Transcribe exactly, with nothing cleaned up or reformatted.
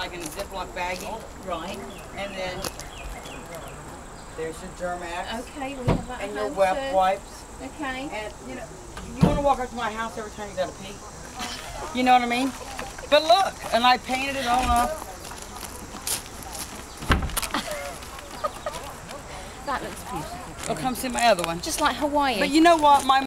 like in a Ziploc baggie. Right. And then there's your Germax. Okay, we have that. And your wet too. Wipes. Okay. And you know, you want to walk up to my house every time you got to pee. You know what I mean? But look, and I painted it all up. That looks beautiful. Oh, come see my other one. Just like Hawaii. But you know what? My